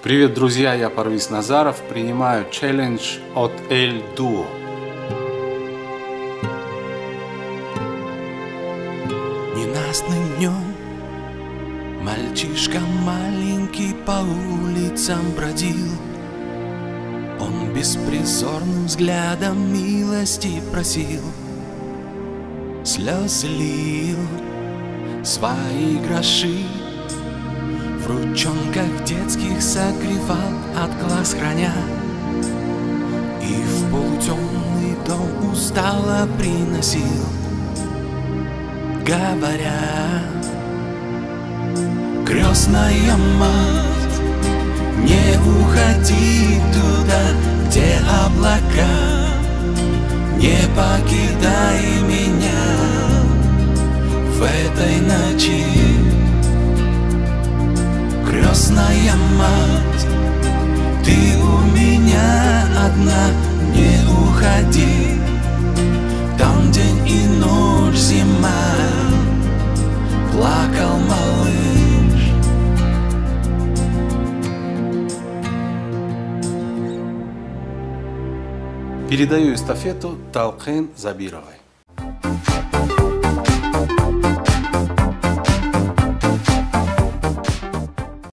Привет, друзья, я Парвиз Назаров, принимаю челлендж от El Duo. Ненастным днем мальчишка маленький по улицам бродил. Он беспризорным взглядом милости просил, слезы лил, свои гроши в ручонках детских согревал, от глаз храня. И в полутемный дом устало приносил, говоря: крестная мать, не уходи туда, где облака, не покидай меня в этой ночи. Крестная мать, ты у меня одна, не уходи, там день и ночь, зима, плакал малыш. Передаю эстафету Талкен Забировой.